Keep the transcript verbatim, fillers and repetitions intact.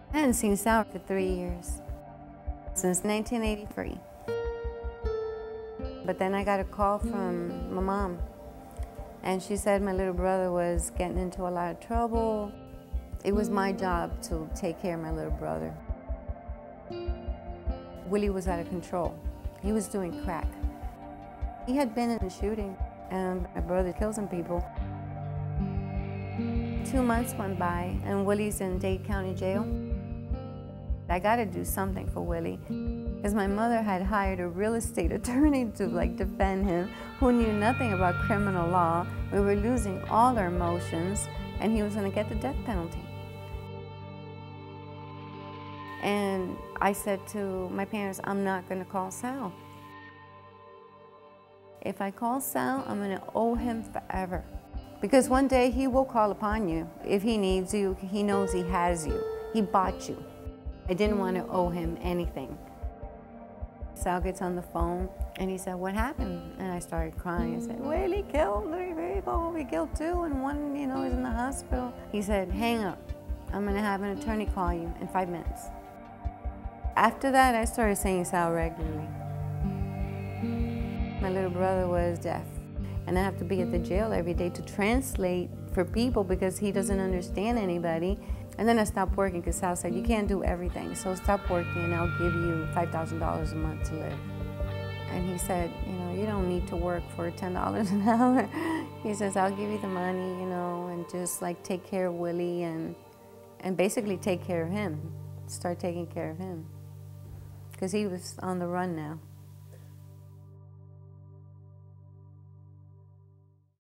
I hadn't seen Sal for three years, since nineteen eighty-three. But then I got a call from my mom, and she said my little brother was getting into a lot of trouble. It was my job to take care of my little brother. Willie was out of control. He was doing crack. He had been in a shooting, and my brother killed some people. Two months went by, and Willie's in Dade County Jail. I gotta do something for Willie, because my mother had hired a real estate attorney to like defend him, who knew nothing about criminal law. We were losing all our emotions, and he was gonna get the death penalty. And I said to my parents, I'm not gonna call Sal. If I call Sal, I'm gonna owe him forever. Because one day he will call upon you. If he needs you, he knows he has you. He bought you. I didn't want to owe him anything. Sal gets on the phone and he said, what happened? And I started crying. I said, Willie killed three people. We killed two and one, you know, is in the hospital. He said, hang up. I'm gonna have an attorney call you in five minutes. After that, I started seeing Sal regularly. My little brother was deaf, and I have to be at the jail every day to translate for people because he doesn't understand anybody. And then I stopped working because Sal said, you can't do everything, so stop working and I'll give you five thousand dollars a month to live. And he said, you know, you don't need to work for ten dollars an hour. He says, I'll give you the money, you know, and just like take care of Willie and, and basically take care of him. Start taking care of him. Because he was on the run now.